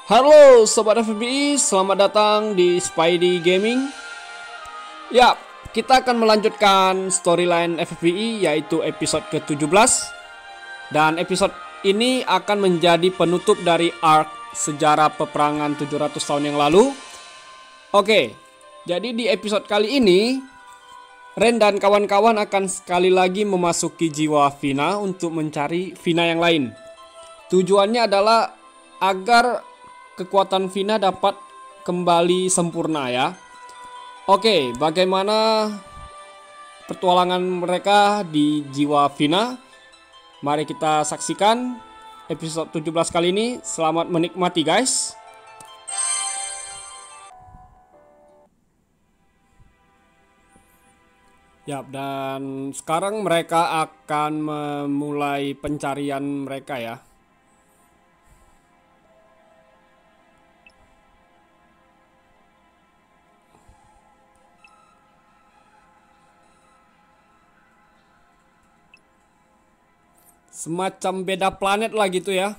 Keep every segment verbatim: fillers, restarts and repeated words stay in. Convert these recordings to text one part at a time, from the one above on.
Halo Sobat F B I, selamat datang di Spidey Gaming. Ya, kita akan melanjutkan storyline F B I yaitu episode ke tujuh belas. Dan episode ini akan menjadi penutup dari arc sejarah peperangan tujuh ratus tahun yang lalu. Oke, jadi di episode kali ini Ren dan kawan-kawan akan sekali lagi memasuki jiwa Vina untuk mencari Vina yang lain. Tujuannya adalah agar kekuatan Vina dapat kembali sempurna ya. Oke, bagaimana petualangan mereka di jiwa Vina? Mari kita saksikan episode tujuh belas kali ini. Selamat menikmati guys. Ya, dan sekarang mereka akan memulai pencarian mereka ya. Semacam beda planet lah gitu ya.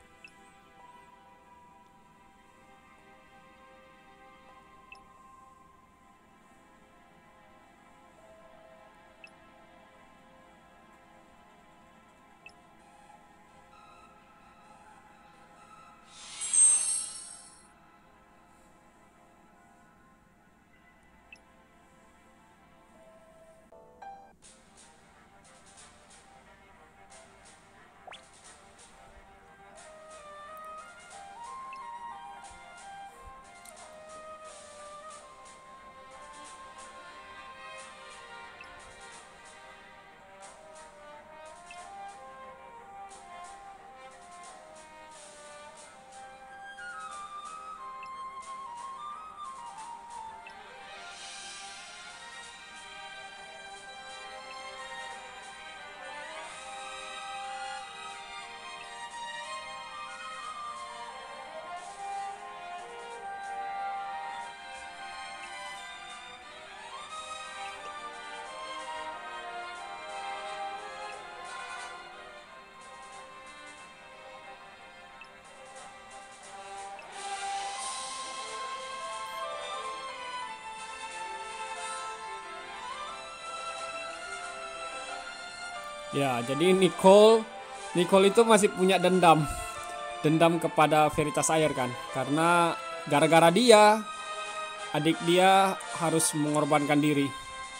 Ya, jadi Nicole Nicole itu masih punya dendam. Dendam kepada Veritas Air kan. Karena gara-gara dia adik dia harus mengorbankan diri.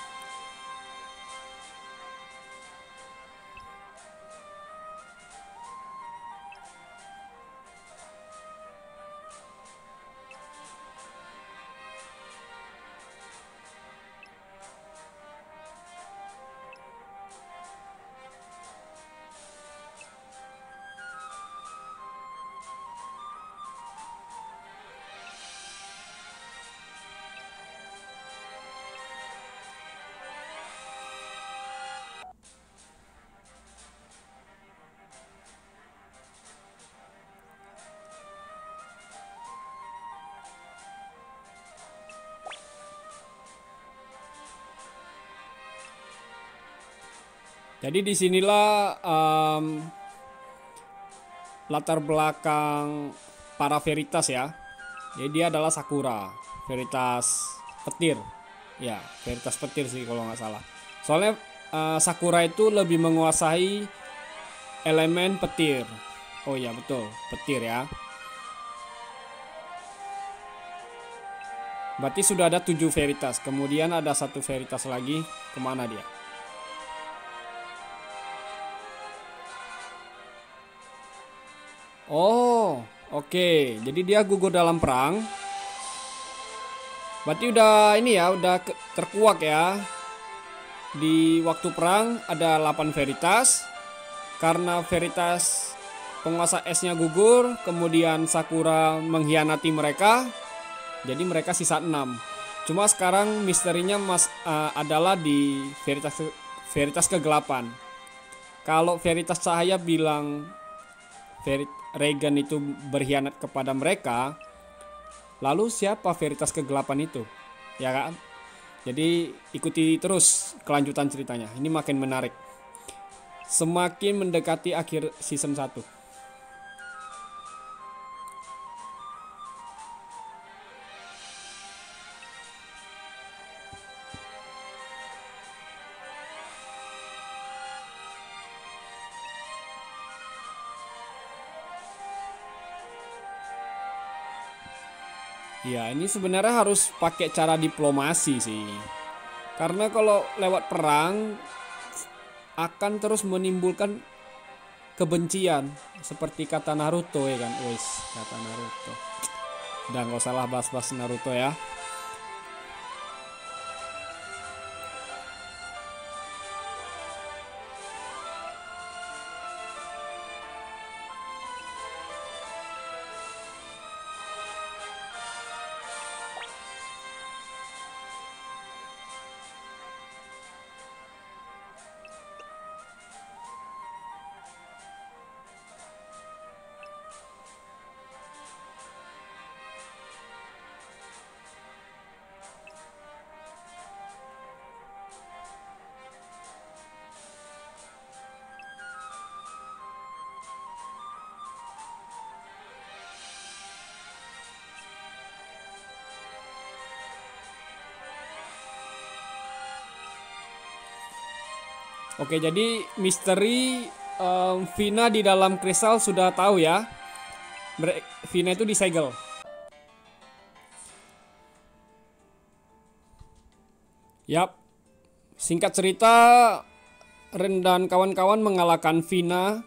Jadi disinilah um, latar belakang para Veritas ya. Jadi dia adalah Sakura, Veritas petir. Ya, Veritas petir sih kalau nggak salah. Soalnya uh, Sakura itu lebih menguasai elemen petir. Oh iya betul, petir ya. Berarti sudah ada tujuh Veritas. Kemudian ada satu Veritas lagi. Kemana dia? Oh, oke. Okay. Jadi dia gugur dalam perang. Berarti udah ini ya, udah terkuak ya. Di waktu perang ada delapan Veritas. Karena Veritas penguasa esnya gugur, kemudian Sakura mengkhianati mereka. Jadi mereka sisa enam. Cuma sekarang misterinya mas uh, adalah di Veritas Veritas kegelapan. Kalau Veritas Cahaya bilang Verit Regan itu berkhianat kepada mereka, lalu siapa Veritas kegelapan itu? Ya kan? Jadi ikuti terus kelanjutan ceritanya. Ini makin menarik. Semakin mendekati akhir season satu. Ya, ini sebenarnya harus pakai cara diplomasi sih. Karena kalau lewat perang akan terus menimbulkan kebencian seperti kata Naruto ya kan. Wes, kata Naruto. Udah nggak usah lah bahas-bahas Naruto ya. Oke, jadi misteri um, Vina di dalam kristal sudah tahu ya. Mere- Vina itu disegel. Yap. Singkat cerita, Ren dan kawan-kawan mengalahkan Vina.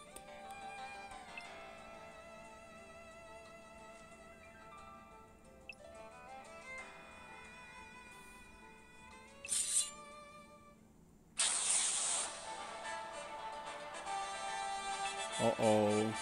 Oh oh.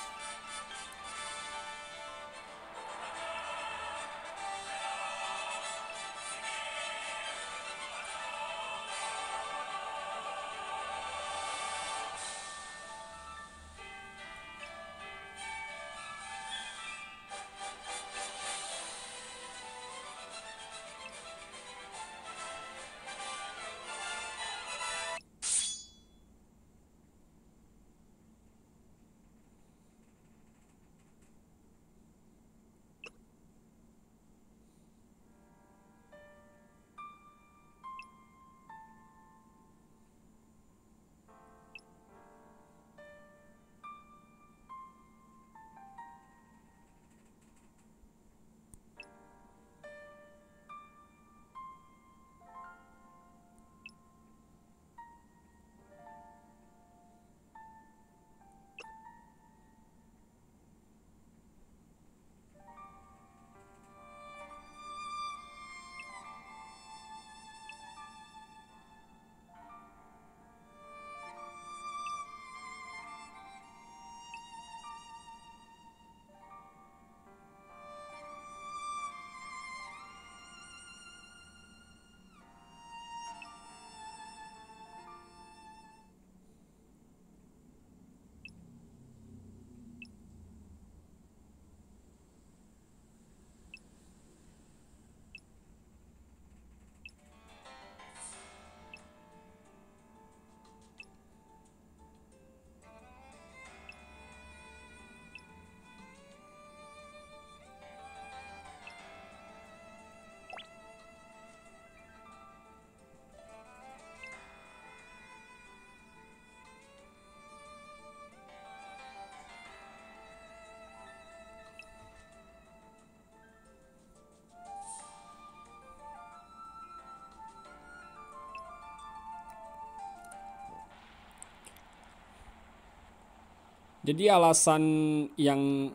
Jadi alasan yang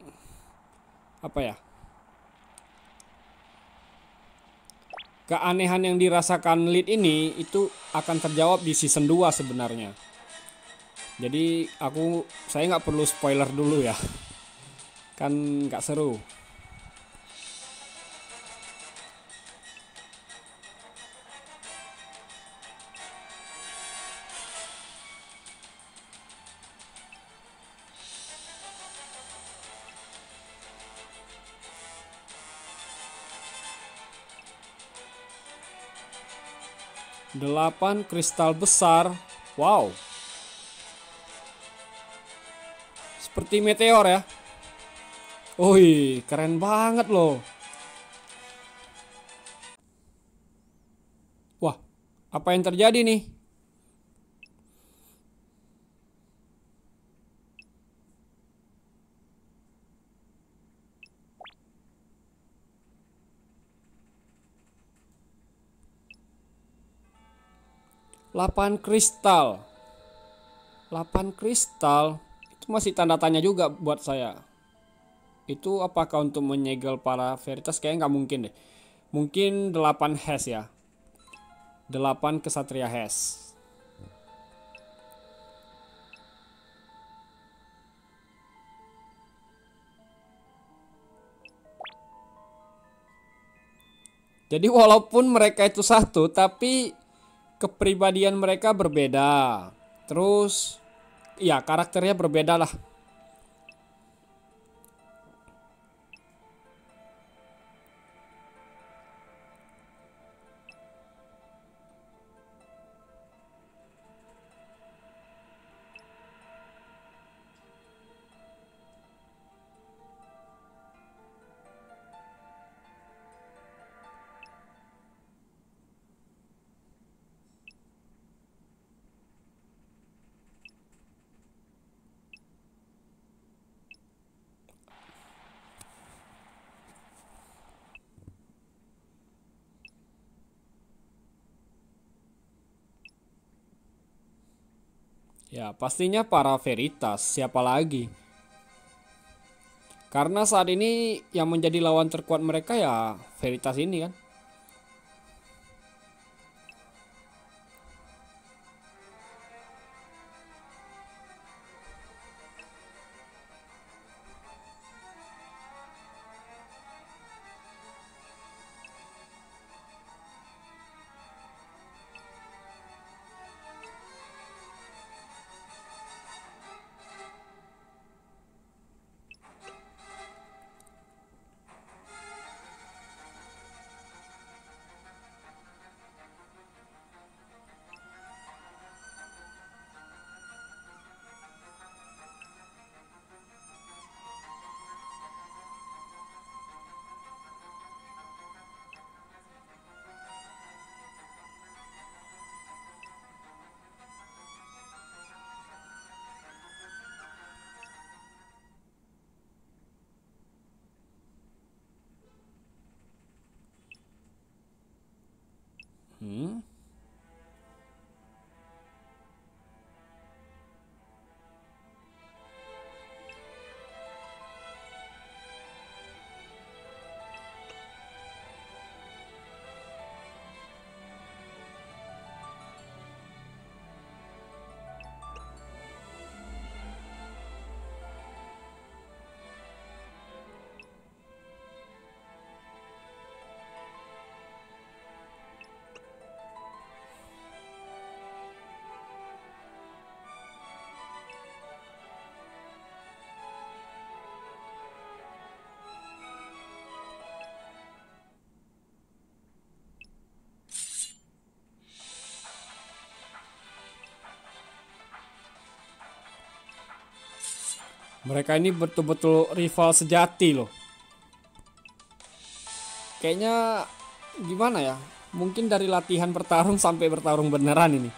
apa ya? Keanehan yang dirasakan Lead ini itu akan terjawab di season dua sebenarnya. Jadi aku saya nggak perlu spoiler dulu ya. Kan nggak seru. Delapan kristal besar. Wow. Seperti meteor ya. Wih, keren banget loh. Wah, apa yang terjadi nih? delapan kristal. delapan kristal itu masih tanda tanya juga buat saya. Itu apakah untuk menyegel para veritas? Kayaknya nggak mungkin deh. Mungkin delapan hash ya. delapan kesatria hash. Jadi walaupun mereka itu satu, tapi kepribadian mereka berbeda. Terus ya karakternya berbeda lah. Ya, pastinya para veritas, siapa lagi? Karena saat ini yang menjadi lawan terkuat mereka ya veritas ini kan. Hmm. Mereka ini betul-betul rival sejati loh. Kayaknya gimana ya? Mungkin dari latihan bertarung sampai bertarung beneran ini.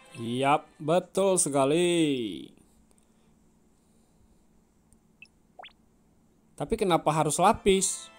Yap, betul sekali. Tapi kenapa harus lapis?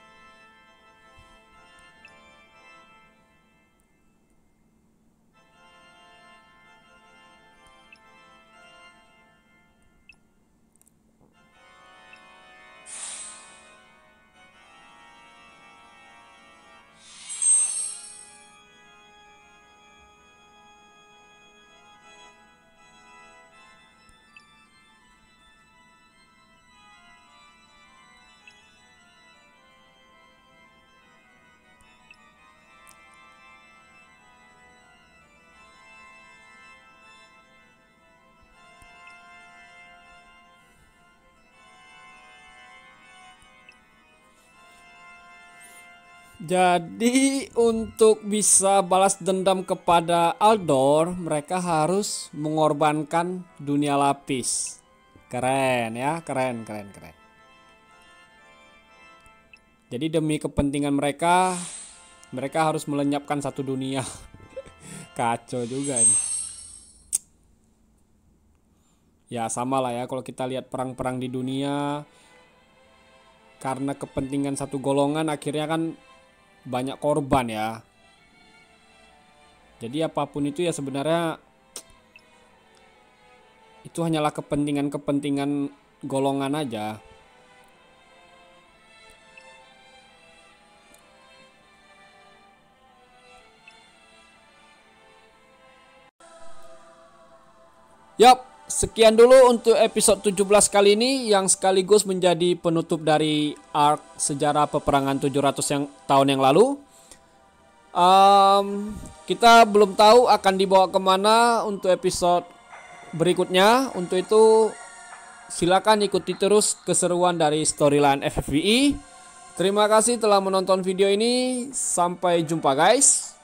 Jadi untuk bisa balas dendam kepada Aldor, mereka harus mengorbankan dunia lapis. Keren ya, keren, keren, keren. Jadi demi kepentingan mereka, mereka harus melenyapkan satu dunia. Kacau juga ini. Ya sama lah ya, kalau kita lihat perang-perang di dunia, karena kepentingan satu golongan akhirnya kan banyak korban ya. Jadi apapun itu ya sebenarnya itu hanyalah kepentingan-kepentingan golongan aja. Yap, sekian dulu untuk episode tujuh belas kali ini yang sekaligus menjadi penutup dari arc sejarah peperangan tujuh ratus yang, tahun yang lalu. Um, kita belum tahu akan dibawa kemana untuk episode berikutnya. Untuk itu silakan ikuti terus keseruan dari storyline F F V E. Terima kasih telah menonton video ini. Sampai jumpa guys.